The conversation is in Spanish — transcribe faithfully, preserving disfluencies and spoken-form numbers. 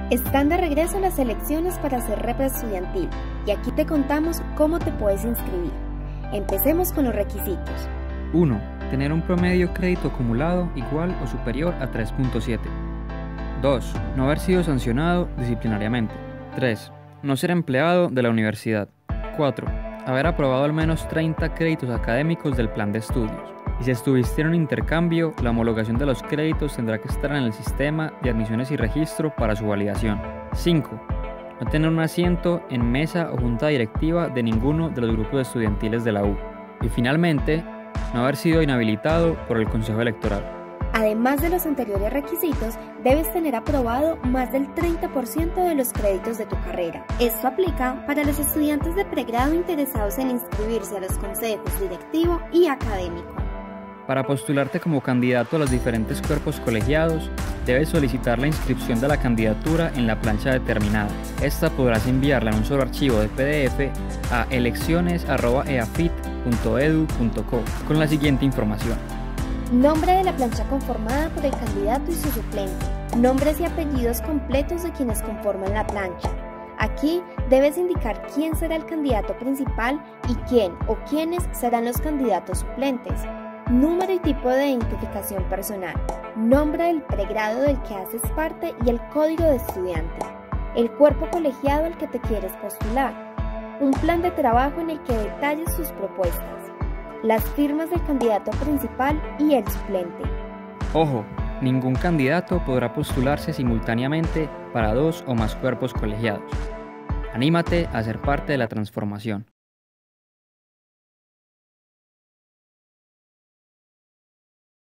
Están de regreso las elecciones para ser rep estudiantil y aquí te contamos cómo te puedes inscribir. Empecemos con los requisitos. uno. Tener un promedio crédito acumulado igual o superior a tres punto siete. dos. No haber sido sancionado disciplinariamente. tres. No ser empleado de la universidad. cuatro. Haber aprobado al menos treinta créditos académicos del plan de estudios. Y si estuviste en un intercambio, la homologación de los créditos tendrá que estar en el sistema de admisiones y registro para su validación. cinco. No tener un asiento en mesa o junta directiva de ninguno de los grupos estudiantiles de la U. Y finalmente, no haber sido inhabilitado por el Consejo Electoral. Además de los anteriores requisitos, debes tener aprobado más del treinta por ciento de los créditos de tu carrera. Esto aplica para los estudiantes de pregrado interesados en inscribirse a los consejos directivo y académico. Para postularte como candidato a los diferentes cuerpos colegiados, debes solicitar la inscripción de la candidatura en la plancha determinada. Esta podrás enviarla en un solo archivo de P D F a elecciones arroba e a f i t punto e d u punto co con la siguiente información. Nombre de la plancha conformada por el candidato y su suplente. Nombres y apellidos completos de quienes conforman la plancha. Aquí debes indicar quién será el candidato principal y quién o quiénes serán los candidatos suplentes. Número y tipo de identificación personal, nombre del pregrado del que haces parte y el código de estudiante, el cuerpo colegiado al que te quieres postular, un plan de trabajo en el que detalles sus propuestas, las firmas del candidato principal y el suplente. Ojo, ningún candidato podrá postularse simultáneamente para dos o más cuerpos colegiados. Anímate a ser parte de la transformación.